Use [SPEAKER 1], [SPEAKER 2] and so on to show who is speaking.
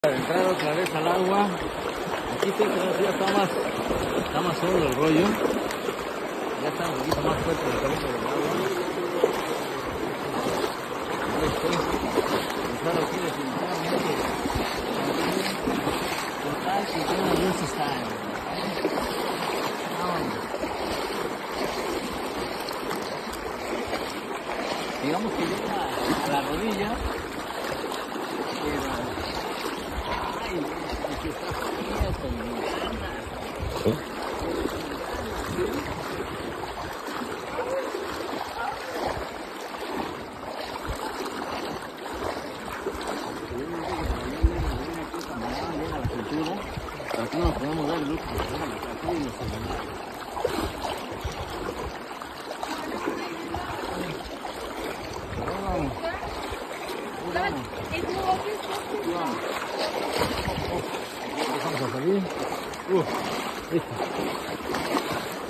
[SPEAKER 1] Entrar otra vez al agua. Aquí sí, ya está más solo el rollo. Ya está un poquito más fuerte el calor del agua. Entrar aquí definitivamente. Total, que tiene mucho style. Digamos que llega a la rodilla.
[SPEAKER 2] ¿Sí?
[SPEAKER 1] Aquí nos podemos dar lujo, aquí y los celulares. Vamos a salir. Listo.